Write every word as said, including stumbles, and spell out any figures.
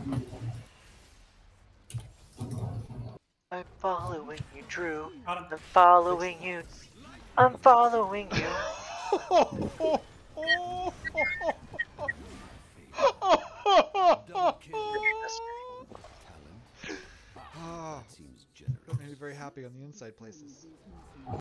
I'm following you, Drew. Got him. I'm following you. I'm following you. Double kill. Talent. Ah, Seems generous. that made me very happy on the inside places.